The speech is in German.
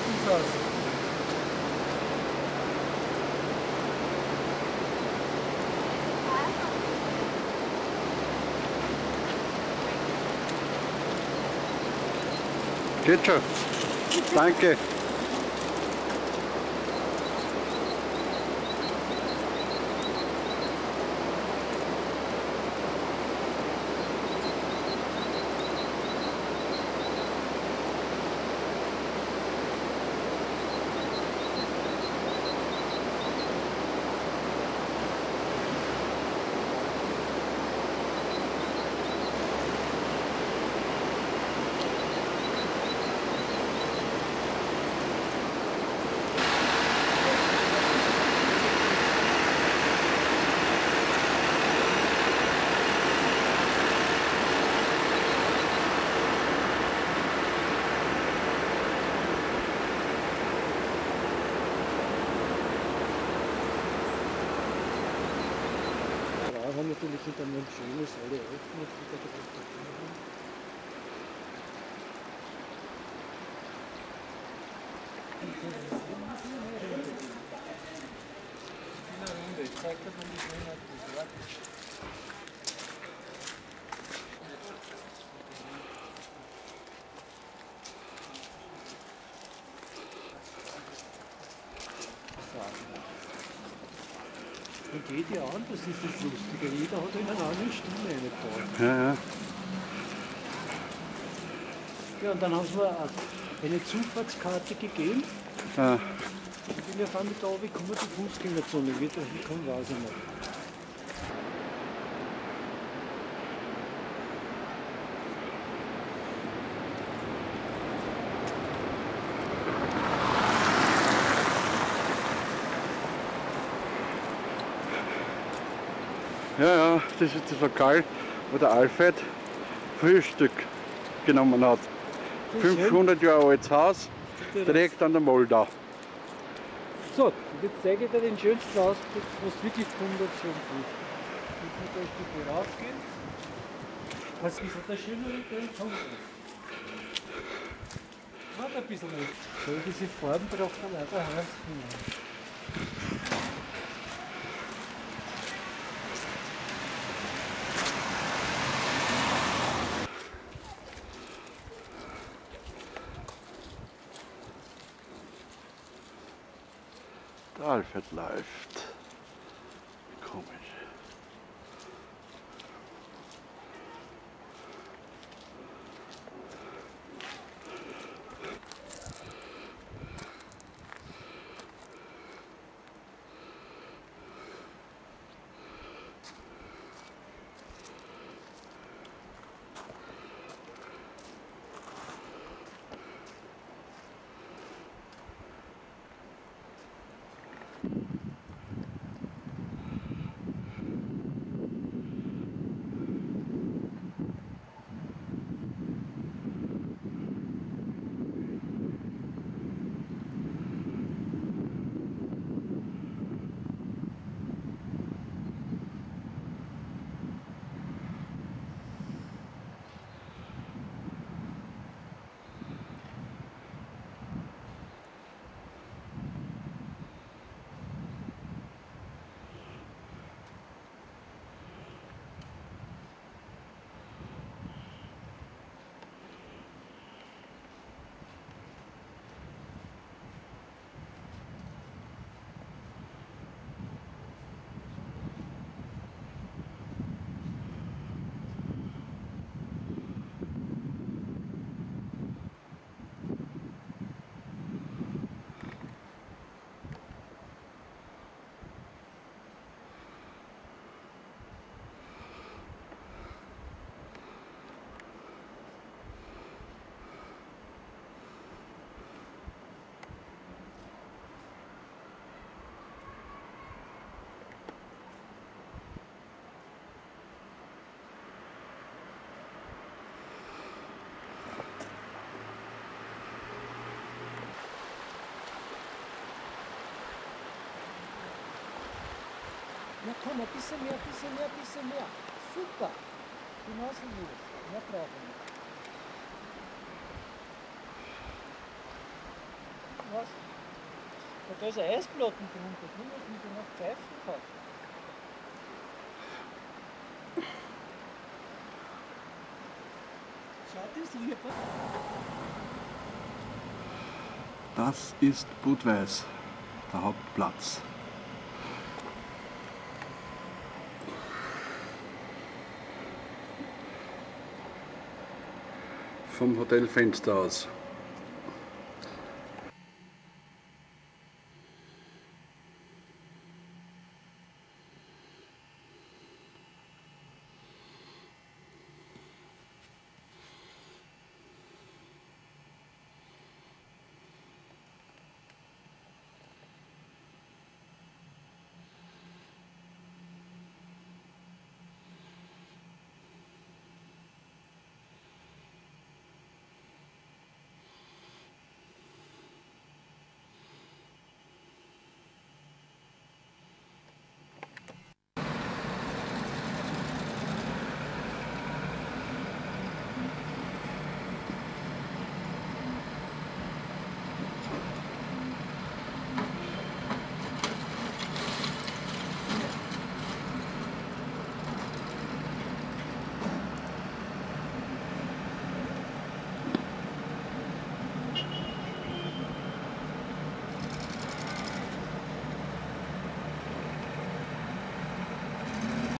gut aus. Geht schon. Danke. Haben natürlich hinter einem schönes, alle offen, was wir da haben. In der Runde, ich zeig dir mal die Schönheit des Werkes. Und geht ja an, das ist das Lustige. Jeder hat eine andere Stimme eingebaut. Ja, ja. Ja, und dann haben sie mir eine Zufahrtskarte gegeben. Ja. Ich bin ja fahren mit da oben, ich komme die Fußgängerzone. Wie da hinkommen, weiß ich nicht. Ja, ja, das ist das Lokal, wo der Alfred Frühstück genommen hat. 500 Jahre altes Haus, direkt an der Moldau. So, und jetzt zeige ich dir den schönsten Ausblick, was wirklich wunderschön ist. Jetzt muss ich ein Stück raufgehen. Was ist das schönere Bild? Warte ein bisschen mit. So, diese Farben braucht man leider heiß. Der Alfred läuft. Komisch. Ja komm, ein bisschen mehr, ein bisschen mehr, ein bisschen mehr. Super. Genauso gut. Mehr brauchen wir. Was? Da ist ein Eisplatten drunter, du musst mich da noch pfeifen kann. Schaut das lieber. Das ist Budweis, der Hauptplatz. Vom Hotelfenster aus.